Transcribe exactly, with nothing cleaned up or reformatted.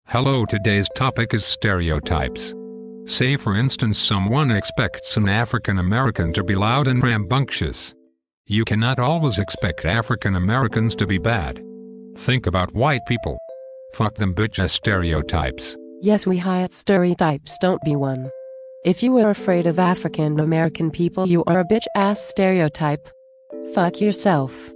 Hello, today's topic is stereotypes. Say for instance someone expects an African American to be loud and rambunctious. You cannot always expect African Americans to be bad. Think about white people. Fuck them bitch stereotypes. Yes, we hired stereotypes, don't be one. If you were afraid of African American people, you are a bitch ass stereotype. Fuck yourself.